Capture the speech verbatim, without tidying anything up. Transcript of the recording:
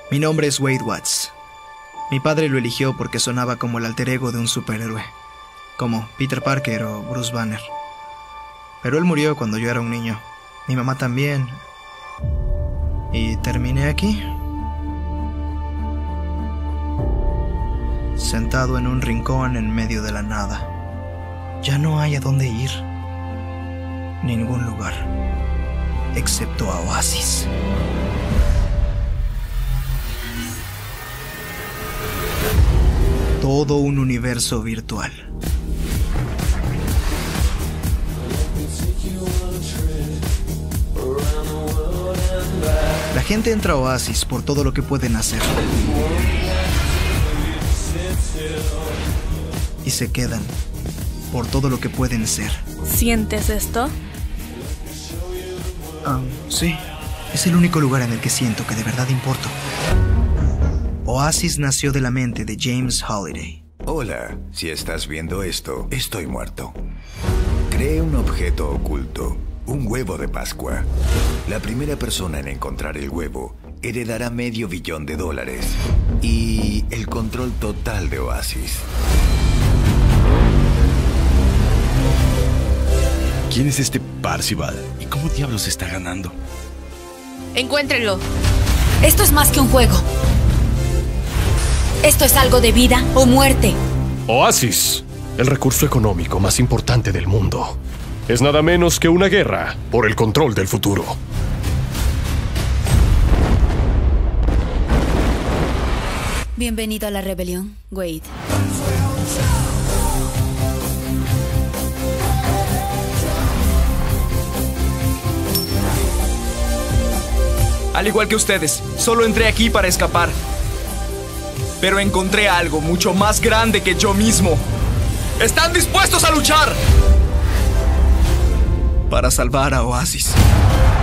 Mi nombre es Wade Watts. Mi padre lo eligió porque sonaba como el alter ego de un superhéroe, como Peter Parker o Bruce Banner. Pero él murió cuando yo era un niño. Mi mamá también. Y terminé aquí, sentado en un rincón en medio de la nada. Ya no hay a dónde ir. Ningún lugar, excepto a Oasis. Todo un universo virtual. La gente entra a Oasis por todo lo que pueden hacer. Y se quedan por todo lo que pueden ser. ¿Sientes esto? Um, sí, es el único lugar en el que siento que de verdad importo. Oasis nació de la mente de James Holiday. Hola, si estás viendo esto, estoy muerto. Creé un objeto oculto, un huevo de Pascua. La primera persona en encontrar el huevo heredará medio billón de dólares y el control total de Oasis. ¿Quién es este Parcival? ¿Y cómo diablos está ganando? Encuéntrenlo. Esto es más que un juego. Esto es algo de vida o muerte. Oasis, el recurso económico más importante del mundo, es nada menos que una guerra por el control del futuro. Bienvenido a la rebelión, Wade. Al igual que ustedes, solo entré aquí para escapar. Pero encontré algo mucho más grande que yo mismo. ¿Están dispuestos a luchar? Para salvar a Oasis.